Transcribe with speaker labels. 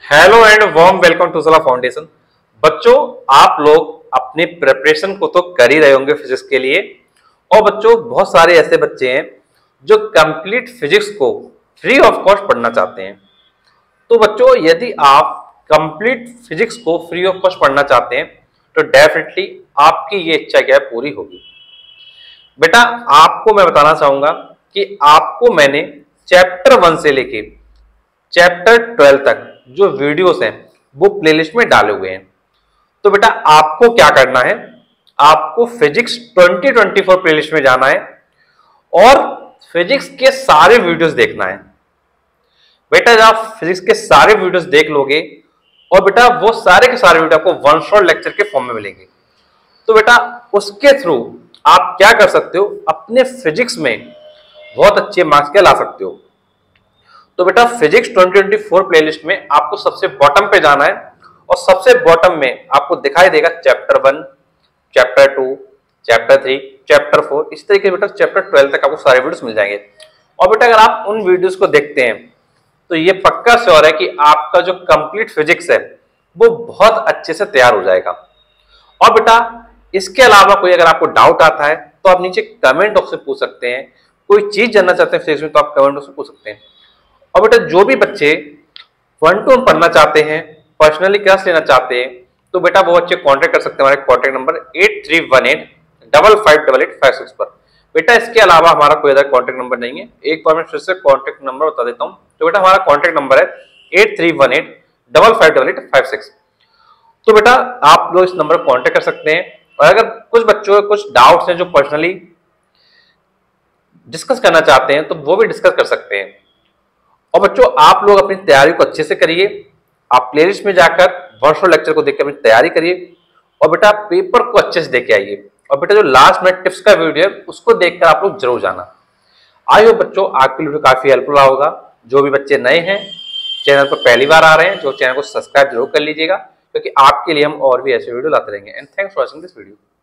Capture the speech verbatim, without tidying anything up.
Speaker 1: Hello and warm welcome to Sola Foundation. बच्चों, आप लोग अपनी प्रिपरेशन को तो कर ही रहे होंगे फिजिक्स के लिए। और बच्चों, बहुत सारे ऐसे बच्चे हैं जो कंप्लीट फिजिक्स को फ्री ऑफ कॉस्ट पढ़ना चाहते हैं। तो बच्चों, यदि आप कंप्लीट फिजिक्स को फ्री ऑफ कॉस्ट पढ़ना चाहते हैं तो डेफिनेटली आपकी ये इच्छा क्या है, पूरी होगी। बेटा, आपको मैं बताना चाहूंगा कि आपको मैंने चैप्टर वन से लेके चैप्टर ट्वेल्व तक जो वीडियोस हैं वो प्लेलिस्ट में डाले हुए हैं। तो बेटा, आपको क्या करना है, आपको physics twenty twenty four playlist में जाना है और फिजिक्स के सारे वीडियोस देखना है। बेटा, जब आप फिजिक्स के सारे वीडियोस देख लोगे और बेटा वो सारे के सारे वीडियो आपको वन शॉट लेक्चर के फॉर्म में मिलेंगे, तो बेटा उसके थ्रू आप क्या कर सकते हो, अपने फिजिक्स में बहुत अच्छे मार्क्स के ला सकते हो। तो बेटा, physics twenty twenty four playlist में आपको सबसे बॉटम पे जाना है और सबसे बॉटम में आपको दिखाई देगा chapter one, chapter two, chapter three, chapter four, इस तरीके बेटा चैप्टर ट्वेल्व तक आपको सारे वीडियोस मिल जाएंगे। और बेटा, अगर आप उन वीडियोस को देखते हैं तो ये पक्का श्योर है कि आपका जो कंप्लीट फिजिक्स है वो बहुत अच्छे से तैयार हो जाएगा। और बेटा, इसके अलावा कोई अगर आपको डाउट आता है तो आप नीचे कमेंट बॉक्स में पूछ सकते हैं। कोई चीज जानना चाहते हैं फिजिक्स में तो आप कमेंट बॉक्स में पूछ सकते हैं। और बेटा, जो भी बच्चे वन टू वन पढ़ना चाहते हैं, पर्सनली क्लास लेना चाहते हैं, तो बेटा वो बच्चे कांटेक्ट कर सकते हैं हमारे contact number eight three one eight double five double eight five six पर। बेटा, इसके अलावा हमारा कोई अदर कांटेक्ट नंबर नहीं है। एक बार मैं फिर से कांटेक्ट नंबर बता देता हूं। तो बेटा, हमारा कांटेक्ट नंबर है eight three one eight double five double eight five six. तो बेटा, आप लोग इस नंबर पर कांटेक्ट कर सकते हैं। और अगर कुछ बच्चों के कुछ डाउट्स हैं जो पर्सनली डिस्कस करना चाहते हैं तो वो भी डिस्कस कर सकते हैं। और बच्चों, आप लोग अपनी तैयारी को अच्छे से करिए। आप प्लेलिस्ट में जाकर वर्चुअल लेक्चर को देखकर अपनी तैयारी करिए और बेटा पेपर को अच्छे से देख के आइए। और बेटा, जो लास्ट में टिप्स का वीडियो है उसको देखकर आप लोग जरूर जाना। आई होप बच्चों आपके लिए काफी हेल्पफुल होगा। जो भी बच्चे नए हैं, चैनल पर पहली बार आ रहे हैं, जो चैनल को सब्सक्राइब जरूर कर लीजिएगा, क्योंकि आपके लिए हम और भी ऐसे वीडियो लाते रहेंगे। And thanks for watching this video.